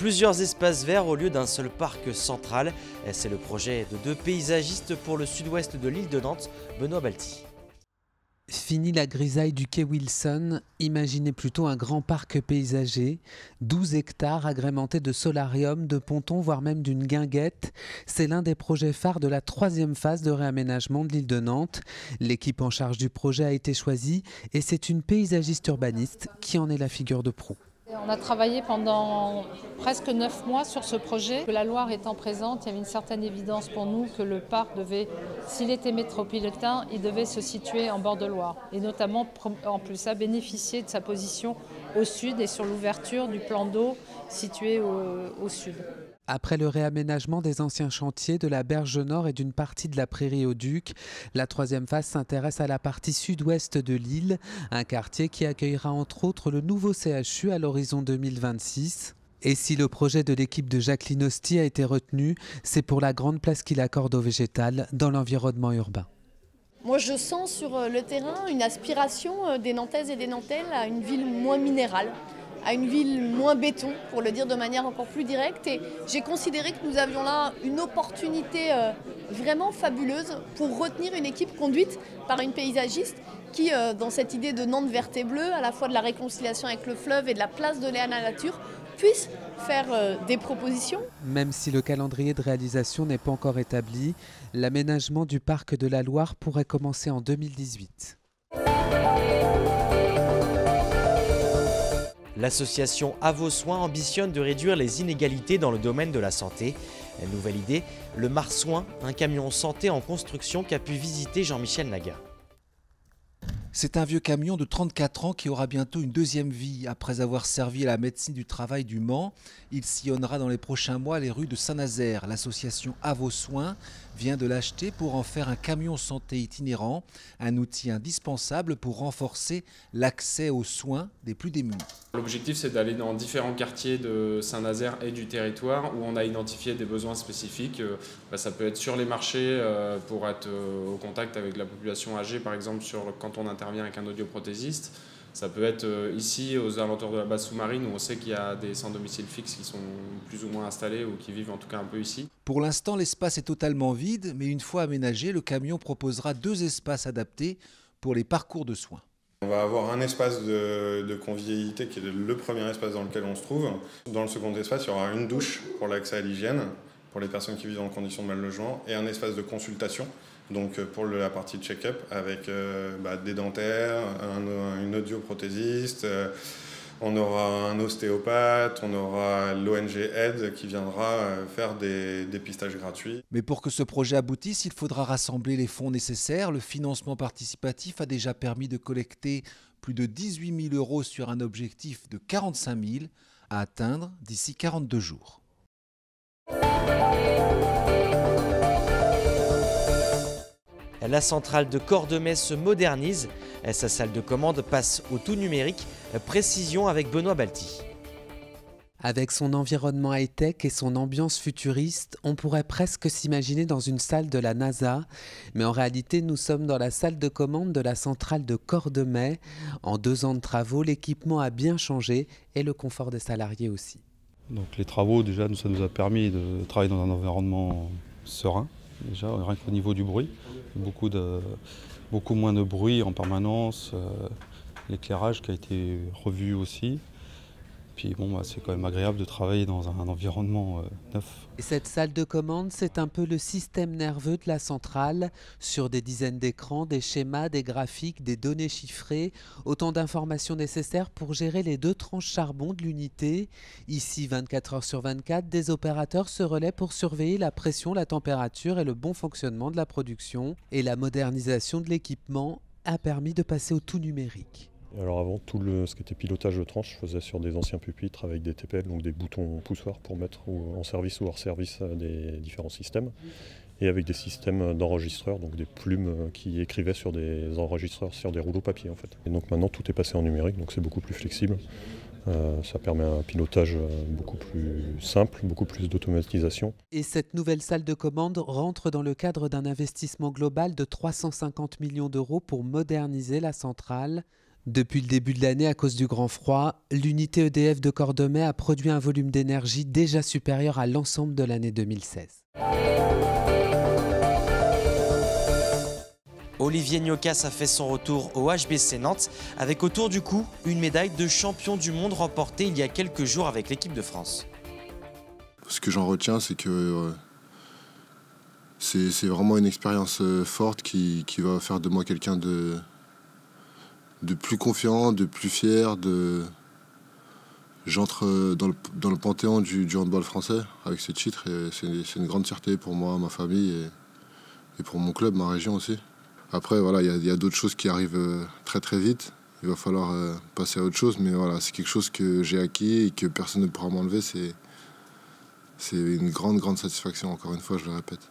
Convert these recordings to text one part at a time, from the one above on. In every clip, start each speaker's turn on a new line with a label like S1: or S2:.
S1: Plusieurs espaces verts au lieu d'un seul parc central. C'est le projet de 2 paysagistes pour le sud-ouest de l'île de Nantes, Benoît Balti.
S2: Fini la grisaille du quai Wilson, imaginez plutôt un grand parc paysager, 12 hectares agrémentés de solarium, de pontons, voire même d'une guinguette. C'est l'un des projets phares de la 3e phase de réaménagement de l'île de Nantes. L'équipe en charge du projet a été choisie et c'est une paysagiste urbaniste qui en est la figure de proue.
S3: On a travaillé pendant presque 9 mois sur ce projet. La Loire étant présente, il y avait une certaine évidence pour nous que le parc devait, s'il était métropolitain, il devait se situer en bord de Loire. Et notamment, en plus, à bénéficier de sa position au sud et sur l'ouverture du plan d'eau situé au sud.
S2: Après le réaménagement des anciens chantiers de la Berge Nord et d'une partie de la Prairie au Duc, la 3e phase s'intéresse à la partie sud-ouest de l'île, un quartier qui accueillera entre autres le nouveau CHU à l'horizon 2026. Et si le projet de l'équipe de Jacqueline Hosty a été retenu, c'est pour la grande place qu'il accorde au végétal dans l'environnement urbain.
S4: Moi, je sens sur le terrain une aspiration des Nantaises et des Nantais à une ville moins minérale, à une ville moins béton, pour le dire de manière encore plus directe. Et j'ai considéré que nous avions là une opportunité vraiment fabuleuse pour retenir une équipe conduite par une paysagiste qui, dans cette idée de Nantes verte et bleue, à la fois de la réconciliation avec le fleuve et de la place donnée à la nature, puisse faire des propositions.
S2: Même si le calendrier de réalisation n'est pas encore établi, l'aménagement du parc de la Loire pourrait commencer en 2018.
S1: L'association À vos soins ambitionne de réduire les inégalités dans le domaine de la santé. Nouvelle idée, le Marsouin, un camion santé en construction qu'a pu visiter Jean-Michel Naga.
S5: C'est un vieux camion de 34 ans qui aura bientôt une 2e vie. Après avoir servi à la médecine du travail du Mans, il sillonnera dans les prochains mois les rues de Saint-Nazaire. L'association À vos soins vient de l'acheter pour en faire un camion santé itinérant, un outil indispensable pour renforcer l'accès aux soins des plus démunis.
S6: L'objectif, c'est d'aller dans différents quartiers de Saint-Nazaire et du territoire où on a identifié des besoins spécifiques. Ça peut être sur les marchés pour être au contact avec la population âgée, par exemple quand on intervient avec un audioprothésiste. Ça peut être ici, aux alentours de la base sous-marine, où on sait qu'il y a des sans domicile fixe qui sont plus ou moins installés ou qui vivent en tout cas un peu ici.
S5: Pour l'instant, l'espace est totalement vide, mais une fois aménagé, le camion proposera 2 espaces adaptés pour les parcours de soins.
S7: On va avoir un espace de convivialité qui est le premier espace dans lequel on se trouve. Dans le second espace, il y aura une douche pour l'accès à l'hygiène, pour les personnes qui vivent dans conditions de mal logement, et un espace de consultation. Donc pour la partie check-up avec des dentaires, une audioprothésiste, on aura un ostéopathe, on aura l'ONG Aide qui viendra faire des dépistages gratuits.
S5: Mais pour que ce projet aboutisse, il faudra rassembler les fonds nécessaires. Le financement participatif a déjà permis de collecter plus de 18 000 € sur un objectif de 45 000 à atteindre d'ici 42 jours.
S1: La centrale de Cordemais se modernise. Sa salle de commande passe au tout numérique. Précision avec Benoît Balti.
S2: Avec son environnement high-tech et son ambiance futuriste, on pourrait presque s'imaginer dans une salle de la NASA. Mais en réalité, nous sommes dans la salle de commande de la centrale de Cordemais. En 2 ans de travaux, l'équipement a bien changé et le confort des salariés aussi.
S8: Donc les travaux, déjà, ça nous a permis de travailler dans un environnement serein. Déjà, rien qu'au niveau du bruit, beaucoup moins de bruit en permanence, l'éclairage qui a été revu aussi. Puis c'est quand même agréable de travailler dans un environnement neuf.
S2: Et cette salle de commande, c'est un peu le système nerveux de la centrale. Sur des dizaines d'écrans, des schémas, des graphiques, des données chiffrées, autant d'informations nécessaires pour gérer les 2 tranches charbon de l'unité. Ici, 24 heures sur 24, des opérateurs se relaient pour surveiller la pression, la température et le bon fonctionnement de la production. Et la modernisation de l'équipement a permis de passer au tout numérique.
S9: Alors avant, ce qui était pilotage de tranche, je faisais sur des anciens pupitres avec des TPL, donc des boutons poussoirs pour mettre en service ou hors service des différents systèmes. Et avec des systèmes d'enregistreurs, donc des plumes qui écrivaient sur des enregistreurs, sur des rouleaux papier en fait. Et donc maintenant tout est passé en numérique, donc c'est beaucoup plus flexible. Ça permet un pilotage beaucoup plus simple, beaucoup plus d'automatisation.
S2: Et cette nouvelle salle de commande rentre dans le cadre d'un investissement global de 350 millions € pour moderniser la centrale. Depuis le début de l'année, à cause du grand froid, l'unité EDF de Cordemais a produit un volume d'énergie déjà supérieur à l'ensemble de l'année 2016.
S1: Olivier Gnocas a fait son retour au HBC Nantes avec autour du cou une médaille de champion du monde remportée il y a quelques jours avec l'équipe de France.
S10: Ce que j'en retiens, c'est que c'est vraiment une expérience forte qui va faire de moi quelqu'un de plus confiant, de plus fier. J'entre dans le panthéon du handball français avec ce titre et c'est une grande fierté pour moi, ma famille et pour mon club, ma région aussi. Après, voilà, il y a d'autres choses qui arrivent très très vite. Il va falloir passer à autre chose, mais voilà, c'est quelque chose que j'ai acquis et que personne ne pourra m'enlever. C'est une grande satisfaction, encore une fois, je le répète.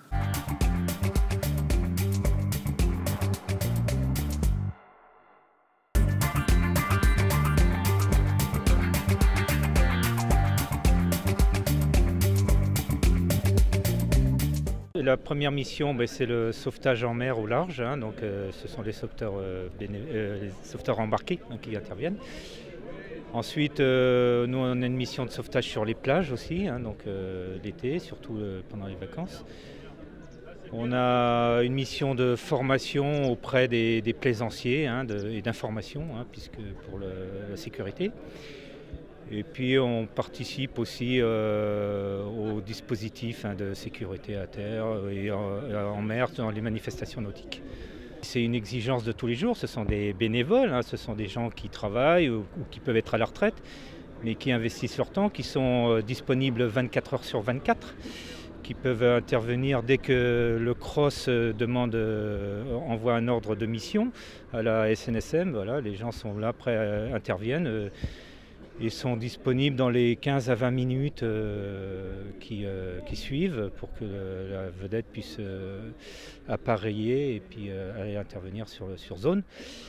S11: La première mission, c'est le sauvetage en mer au large, donc ce sont les sauveteurs embarqués qui interviennent. Ensuite, nous on a une mission de sauvetage sur les plages aussi, donc l'été, surtout pendant les vacances. On a une mission de formation auprès des plaisanciers et d'information, puisque pour la sécurité. Et puis on participe aussi au dispositif de sécurité à terre et en mer dans les manifestations nautiques. C'est une exigence de tous les jours, ce sont des bénévoles, ce sont des gens qui travaillent ou qui peuvent être à la retraite, mais qui investissent leur temps, qui sont disponibles 24 heures sur 24, qui peuvent intervenir dès que le CROSS envoie un ordre de mission à la SNSM. Voilà, les gens sont là, prêts, interviennent. Ils sont disponibles dans les 15 à 20 minutes qui suivent pour que la vedette puisse appareiller et puis aller intervenir sur zone.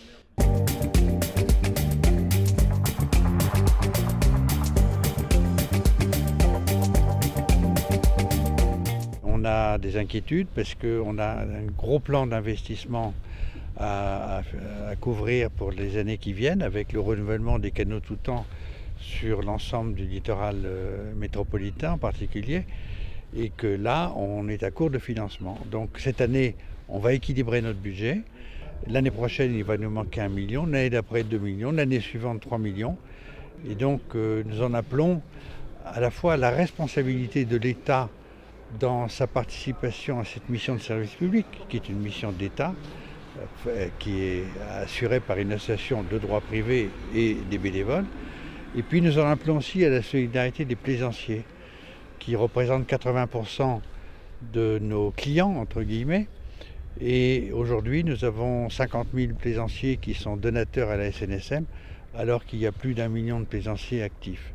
S12: On a des inquiétudes parce qu'on a un gros plan d'investissement à couvrir pour les années qui viennent avec le renouvellement des canaux tout temps sur l'ensemble du littoral métropolitain en particulier, et que là, on est à court de financement. Donc cette année, on va équilibrer notre budget. L'année prochaine, il va nous manquer 1 million, l'année d'après 2 millions, l'année suivante 3 millions. Et donc nous en appelons à la fois à la responsabilité de l'État dans sa participation à cette mission de service public, qui est une mission d'État, qui est assurée par une association de droit privé et des bénévoles. Et puis nous en appelons aussi à la solidarité des plaisanciers, qui représentent 80% de nos clients, entre guillemets. Et aujourd'hui, nous avons 50 000 plaisanciers qui sont donateurs à la SNSM, alors qu'il y a plus d'1 million de plaisanciers actifs.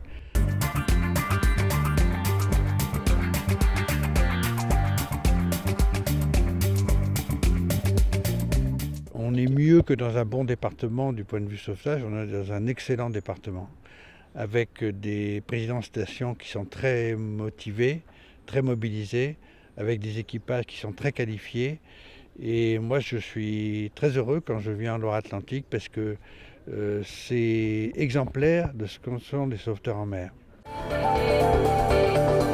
S12: On est mieux que dans un bon département du point de vue sauvetage, on est dans un excellent département, avec des présidents de station qui sont très motivés, très mobilisés, avec des équipages qui sont très qualifiés. Et moi, je suis très heureux quand je viens en Loire-Atlantique parce que c'est exemplaire de ce que sont les sauveteurs en mer.